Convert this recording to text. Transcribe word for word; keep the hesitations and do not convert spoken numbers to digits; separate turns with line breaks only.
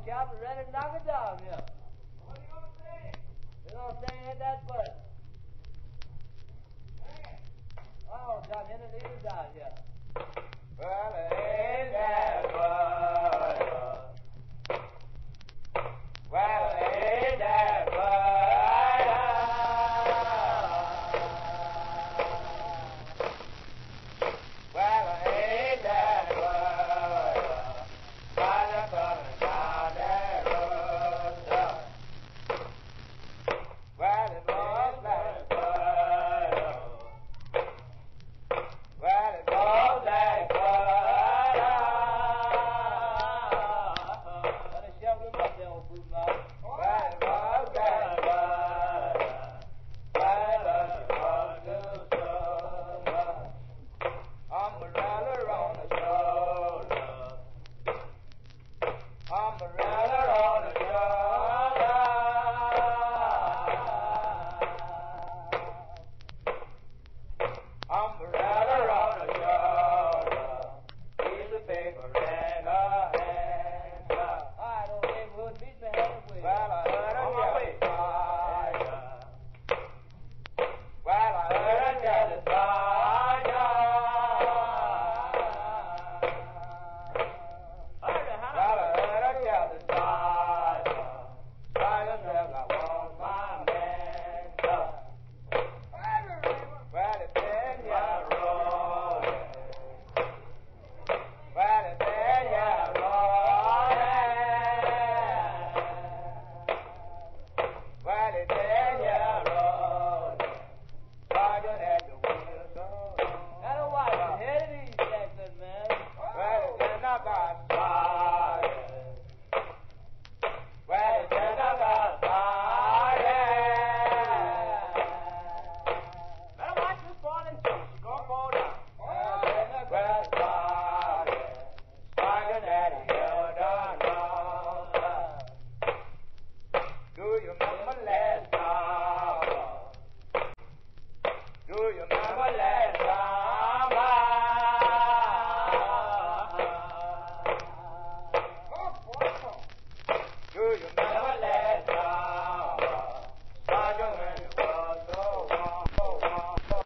Captain, ready to knock it down here. What are you going to say? We're going to say hit that button. Oh, John, hit it, leave it down here. Well, ain't that button? Well, ain't that button? Well, ain't that button? Button coming down that road. Well, it was like button. Well, it was like button. Let us shovel him up there, old boot mouth. Well, it was like button. Well, it was too slow. Umbrella on the shoulder. Umbrella on the shoulder. Umbrella on the shoulder. Piece of paper in her hand. All right, old neighborhood, beat the hell away. Well, I heard her tell the fire. Well, I heard her tell the fire. Well, I heard her tell the fire. Fire says I want my man. Well, it's been here rolling. Well, it's been here rolling. Well, it's been here rolling. Sergeant had the wheels so long. Now, watch it. Head it easy, Jackson, man. Well, it's been up outside. Well, it's been up outside. Better watch this falling too. She's gonna fall down. Well, Sergeant, Sergeant, that he ever done wrong. Do you